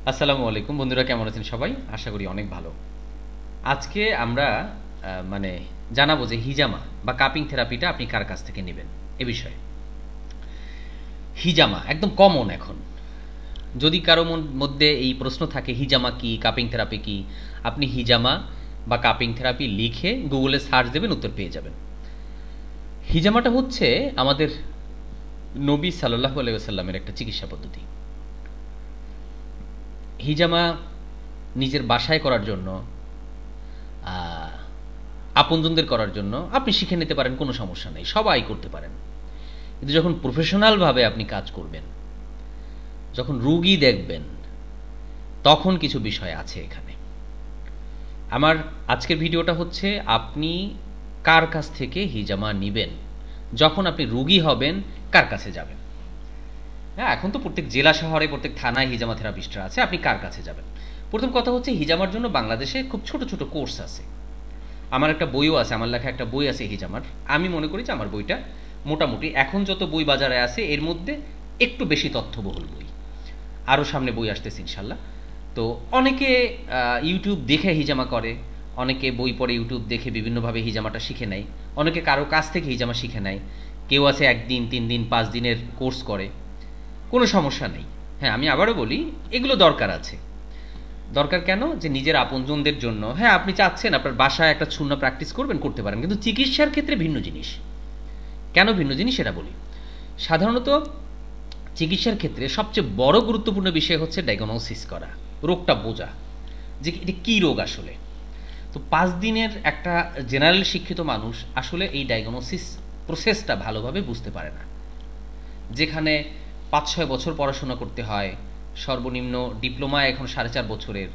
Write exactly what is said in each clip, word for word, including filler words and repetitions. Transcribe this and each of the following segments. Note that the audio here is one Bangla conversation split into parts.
আসসালামু আলাইকুম বন্ধুরা, কেমন আছেন সবাই? আশা করি অনেক ভালো। আজকে আমরা আহ, মানে জানাবো যে হিজামা বা কাপিং থেরাপিটা আপনি কার কাছ থেকে নেবেন এ বিষয়ে। হিজামা একদম কমন এখন। যদি কারো মন- মধ্যে এই প্রশ্ন থাকে হিজামা কি, কাপিং থেরাপি কি, আপনি হিজামা বা কাপিং থেরাপি লিখে গুগলে সার্চ দেবেন, উত্তর পেয়ে যাবেন। হিজামাটা হচ্ছে আমাদের নবী সাল্লাল্লাহু আলাইহি ওয়াসাল্লামের একটা চিকিৎসা পদ্ধতি। হিজামা নিজের বাসায় করার জন্য, আহ, আপনজনদের করার জন্য আপনি শিখে নিতে পারেন, কোনো সমস্যা নেই, সবাই করতে পারেন। কিন্তু যখন প্রফেশনালভাবে আপনি কাজ করবেন, যখন রুগী দেখবেন, তখন কিছু বিষয় আছে এখানে। আমার আজকের ভিডিওটা হচ্ছে আপনি কার কাছ থেকে হিজামা নেবেন, যখন আপনি রুগী হবেন কার কাছে যাবেন। হ্যাঁ, এখন তো প্রত্যেক জেলা শহরে প্রত্যেক থানায় হিজামা থেরাপিস্টরা আছে, আপনি কার কাছে যাবেন? প্রথম কথা হচ্ছে হিজামার জন্য বাংলাদেশে খুব ছোট ছোট কোর্স আছে। আমার একটা বইও আছে, আমার লেখা একটা বই আছে হিজামার। আমি মনে করি যে আমার বইটা মোটামুটি এখন যত বই বাজারে আছে এর মধ্যে একটু বেশি তথ্যবহুল বই। আরও সামনে বই আসতেছে ইনশাল্লাহ। তো অনেকে আহ, ইউটিউব দেখে হিজামা করে, অনেকে বই পড়ে ইউটিউব দেখে বিভিন্নভাবে হিজামাটা শিখে নেয়, অনেকে কারো কাছ থেকে হিজামা শিখে নেয়, কেউ আছে একদিন তিন দিন পাঁচ দিনের কোর্স করে। কোনো সমস্যা নেই। হ্যাঁ, আমি আবারও বলি, এগুলো দরকার আছে। দরকার কেন? যে নিজের আপনজনদের জন্য। হ্যাঁ, আপনি চাচ্ছেন আপনার বাসায় একটা শূন্য প্র্যাকটিস করবেন, করতে পারেন, কিন্তু চিকিৎসার ক্ষেত্রে ভিন্ন জিনিস। কেন ভিন্ন জিনিস সেটা বলি। সাধারণত চিকিৎসার ক্ষেত্রে সবচেয়ে বড় গুরুত্বপূর্ণ বিষয় হচ্ছে ডায়াগনোসিস করা, রোগটা বোঝা, যে এটা কী রোগ আসলে। তো পাঁচ দিনের একটা জেনারেল শিক্ষিত মানুষ আসলে এই ডায়াগনোসিস প্রসেসটা ভালোভাবে বুঝতে পারে না। যেখানে পাঁচ ছয় বছর পড়াশোনা করতে হয়, সর্বনিম্ন ডিপ্লোমা এখন সাড়ে চার বছরের,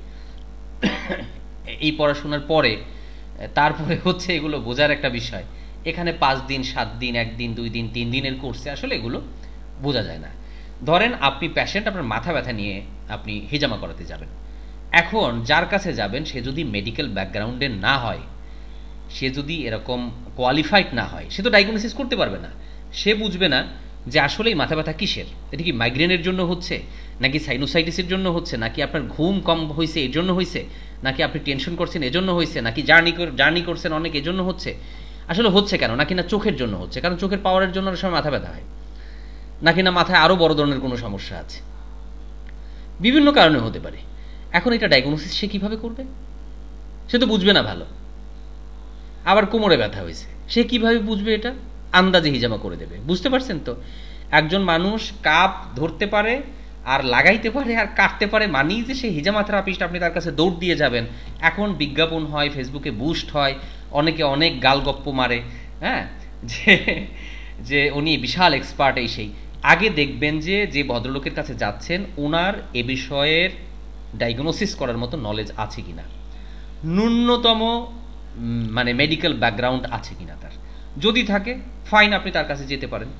এই পড়াশোনার পরে তারপরে হচ্ছে এগুলো বোঝার একটা বিষয়। এখানে পাঁচ দিন সাত দিন একদিন দুই দিন তিন দিনের কোর্সে আসলে এগুলো বোঝা যায় না। ধরেন আপনি প্যাশেন্ট, আপনার মাথা ব্যথা নিয়ে আপনি হিজামা করাতে যাবেন। এখন যার কাছে যাবেন সে যদি মেডিকেল ব্যাকগ্রাউন্ডের না হয়, সে যদি এরকম কোয়ালিফাইড না হয়, সে তো ডায়াগনোসিস করতে পারবে না। সে বুঝবে না যে আসলে এই মাথা ব্যথা কিসের। এটা কি মাইগ্রেনের জন্য হচ্ছে, নাকি সাইনোসাইটিসের জন্য হচ্ছে, নাকি আপনার ঘুম কম হয়েছে এর জন্য হয়েছে, নাকি আপনি টেনশন করছেন এজন্য হয়েছে, নাকি জার্নি জার্নি করছেন অনেক এজন্য হচ্ছে। আসলে হচ্ছে কেন? নাকি না চোখের জন্য হচ্ছে, কারণ চোখের পাওয়ারের জন্য অনেক সময় মাথা ব্যথা হয়, নাকি না মাথায় আরও বড় ধরনের কোনো সমস্যা আছে। বিভিন্ন কারণে হতে পারে। এখন এটা ডায়াগনোসিস সে কীভাবে করবে? সে তো বুঝবে না ভালো। আবার কোমরে ব্যথা হয়েছে, সে কিভাবে বুঝবে? এটা আন্দাজে হিজামা করে দেবে। বুঝতে পারছেন তো? একজন মানুষ কাপ ধরতে পারে আর লাগাইতে পারে আর কাটতে পারে মানেই যে সে হিজামা থেরাপিস্ট, আপনি তার কাছে দৌড় দিয়ে যাবেন। এখন বিজ্ঞাপন হয়, ফেসবুকে বুস্ট হয়, অনেকে অনেক গালগপ্প মারে, হ্যাঁ, যে যে উনি বিশাল এক্সপার্ট এই সেই। আগে দেখবেন যে যে ভদ্রলোকের কাছে যাচ্ছেন ওনার এ বিষয়ের ডায়াগনোসিস করার মতো নলেজ আছে কিনা, ন্যূনতম উম, মানে মেডিকেল ব্যাকগ্রাউন্ড আছে কিনা তার। যদি থাকে ফাইন, আপনি তার কাছে যেতে পারেন।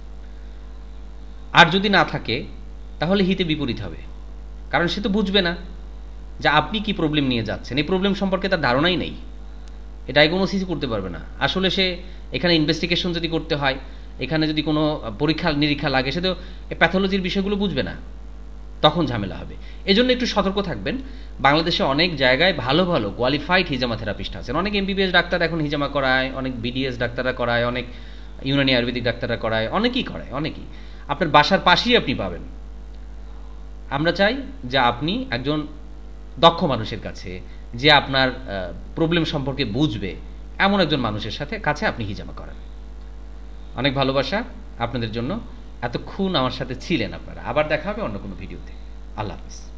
আর যদি না থাকে তাহলে হিতে বিপরীত হবে, কারণ সে তো বুঝবে না যে আপনি কি প্রবলেম নিয়ে যাচ্ছেন। এই প্রবলেম সম্পর্কে তার ধারণাই নেই, এটা ডায়াগনোসিস করতে পারবে না। আসলে সে এখানে ইনভেস্টিগেশন যদি করতে হয়, এখানে যদি কোনো পরীক্ষা নিরীক্ষা লাগে, সে তো প্যাথোলজির বিষয়গুলো বুঝবে না, তখন ঝামেলা হবে। এজন্য একটু সতর্ক থাকবেন। বাংলাদেশে অনেক জায়গায় ভালো ভালো কোয়ালিফাইড হিজামা থেরাপিস্ট আছেন, অনেক এমবিবিএস ডাক্তার এখন হিজামা করায়, অনেক বিডিএস ডাক্তাররা করায়, অনেক ইউনানি আয়ুর্বেদিক ডাক্তাররা করায়, অনেকেই করায়, অনেকেই। আপনার বাসার পাশেই আপনি পাবেন। আমরা চাই যে আপনি একজন দক্ষ মানুষের কাছে, যে আপনার প্রবলেম সম্পর্কে বুঝবে, এমন একজন মানুষের সাথে কাছে আপনি হিজামা করান। অনেক ভালোবাসা আপনাদের জন্য। এতক্ষণ আমার সাথে ছিলেন আপনারা। আবার দেখা হবে অন্য কোনো ভিডিওতে। আল্লাহ হাফিজ।